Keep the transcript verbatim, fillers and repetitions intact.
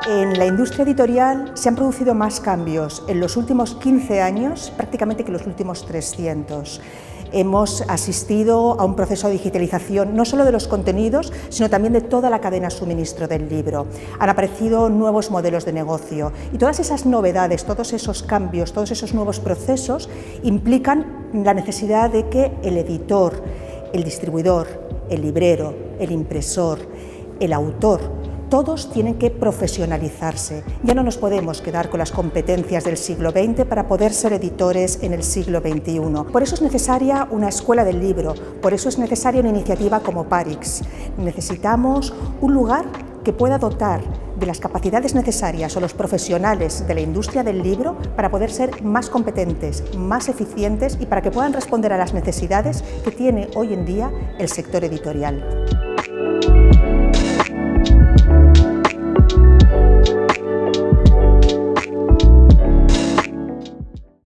En la industria editorial se han producido más cambios en los últimos quince años prácticamente que en los últimos trescientos. Hemos asistido a un proceso de digitalización no solo de los contenidos, sino también de toda la cadena de suministro del libro. Han aparecido nuevos modelos de negocio y todas esas novedades, todos esos cambios, todos esos nuevos procesos implican la necesidad de que el editor, el distribuidor, el librero, el impresor, el autor, todos tienen que profesionalizarse. Ya no nos podemos quedar con las competencias del siglo veinte para poder ser editores en el siglo veintiuno. Por eso es necesaria una escuela del libro, por eso es necesaria una iniciativa como Parix. Necesitamos un lugar que pueda dotar de las capacidades necesarias a los profesionales de la industria del libro para poder ser más competentes, más eficientes y para que puedan responder a las necesidades que tiene hoy en día el sector editorial.